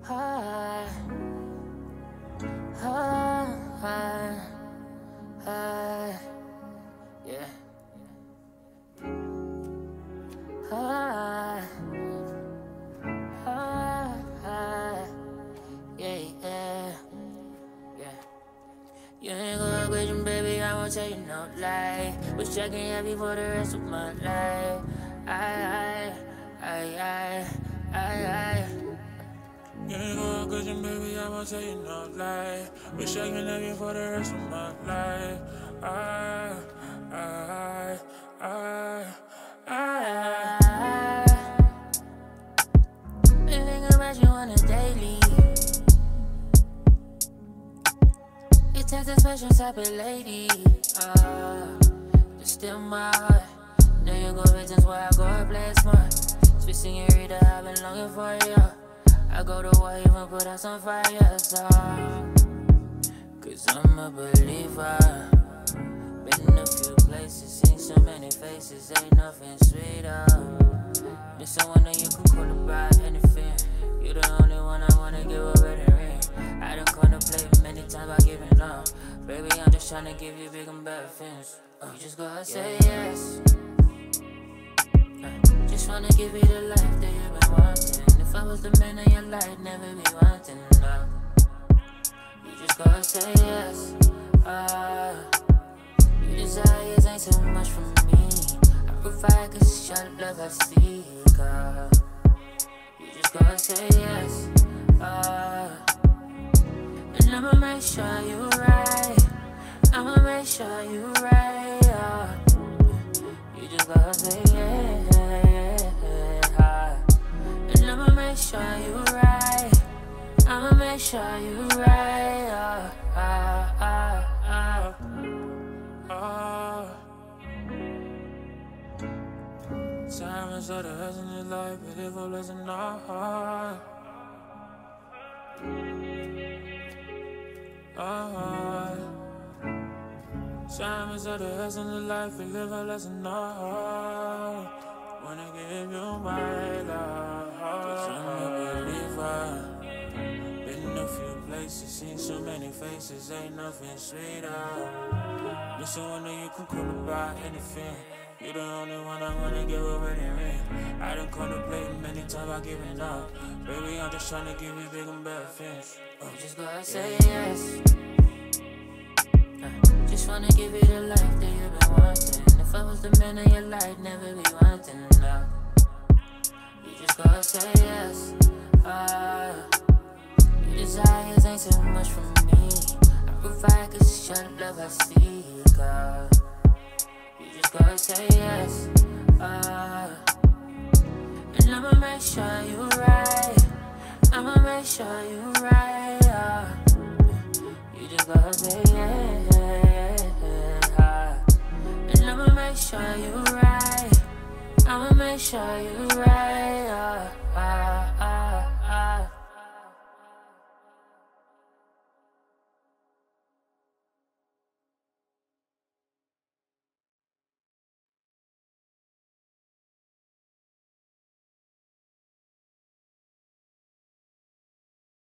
ah, ah, yeah. Ah, yeah, yeah, yeah. You ain't gonna question, baby, I won't tell you no lie. Wish I can have you for the rest of my life. I. You ain't gonna question, baby, I won't tell you no lie. Wish I can have you for the rest of my life. Been thinking about you on a daily. You take a special type of lady. Just still my heart. Know you go business where I go play smart. Sweet senorita, I've been longing for you. I go to war, even put out some fires, cause I'm a believer. Been in a few places, seen so many faces, ain't nothing sweeter. There's someone that you can call about anything. You're the only one I wanna give a wedding ring. I done contemplate many times about giving up. Baby, I'm just trying to give you big and better things. You just gotta say yes. Just wanna give you the life that you've been wanting. If I was the man of your life, never be wanting, no. You just gotta say yes. Your desires ain't too much for me. I provide cause your love I seek, You just gotta say yes. And I'ma make sure you right. I'ma make sure you right, You just gotta say yes. And I'ma make sure you right. I'ma make sure you right. Time is all the hurts in your life, but if all is not hard. Time is all the hurts in your life, but live a lesson hard. Wanna give you my love, cause I'm a believer. Been in a few places, seen so many faces, ain't nothing sweeter. There's someone that you can call about anything. You're the only one I wanna give a wedding ring. I done contemplate many times about giving up. Baby, I'm just trying to give you big and better things. You just gotta say yes. Just wanna give you the life that you've been wanting. If I was the man of your life, never be wanting, no. You just gotta say yes. Your desires ain't too much for me. I provide cause your love I seek, You just gotta say yes. And I'ma make sure you right. I'ma make sure you right, You just gotta say yes. And I'ma make sure you right. I'ma make sure you right,